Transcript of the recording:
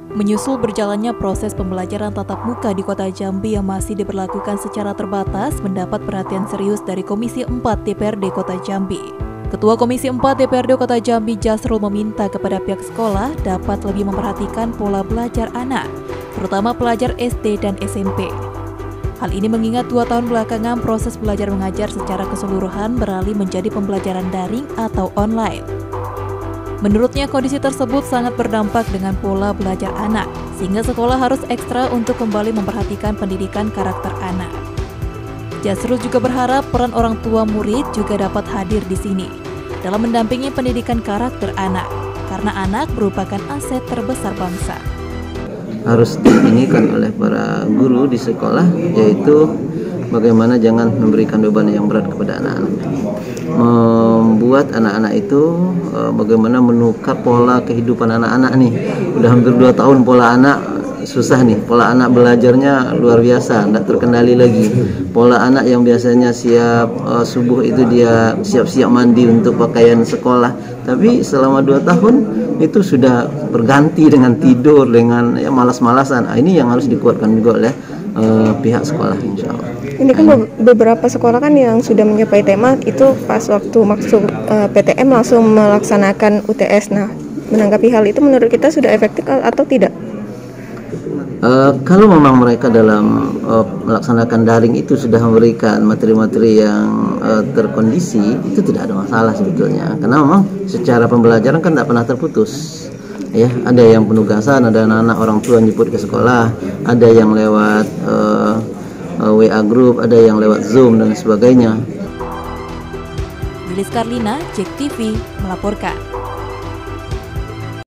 Menyusul berjalannya proses pembelajaran tatap muka di Kota Jambi yang masih diberlakukan secara terbatas mendapat perhatian serius dari Komisi 4 DPRD Kota Jambi. Ketua Komisi 4 DPRD Kota Jambi Jasrul meminta kepada pihak sekolah dapat lebih memperhatikan pola belajar anak, terutama pelajar SD dan SMP. Hal ini mengingat 2 tahun belakangan proses belajar mengajar secara keseluruhan beralih menjadi pembelajaran daring atau online. Menurutnya kondisi tersebut sangat berdampak dengan pola belajar anak, sehingga sekolah harus ekstra untuk kembali memperhatikan pendidikan karakter anak. Jasrul juga berharap peran orang tua murid juga dapat hadir di sini dalam mendampingi pendidikan karakter anak, karena anak merupakan aset terbesar bangsa. Harus diinikan oleh para guru di sekolah, yaitu bagaimana jangan memberikan beban yang berat kepada anak-anak. Membuat anak-anak itu bagaimana menukar pola kehidupan anak-anak nih. Udah hampir 2 tahun pola anak susah nih. Pola anak belajarnya luar biasa, tidak terkendali lagi. Pola anak yang biasanya siap subuh itu dia siap-siap mandi untuk pakaian sekolah. Tapi selama 2 tahun itu sudah berganti dengan tidur, dengan malas-malasan. Ini yang harus dikuatkan juga oleh pihak sekolah, insya Allah. Ini kan beberapa sekolah kan yang sudah mencapai tema itu pas waktu masuk PTM langsung melaksanakan UTS. Nah, menanggapi hal itu menurut kita sudah efektif atau tidak? Kalau memang mereka dalam melaksanakan daring itu sudah memberikan materi-materi yang terkondisi, itu tidak ada masalah sebetulnya. Karena memang secara pembelajaran kan tidak pernah terputus. Ya, ada yang penugasan, ada anak-anak orang tua jemput ke sekolah, ada yang lewat WA group, ada yang lewat Zoom dan sebagainya. Lilis Karlina, JEK TV melaporkan.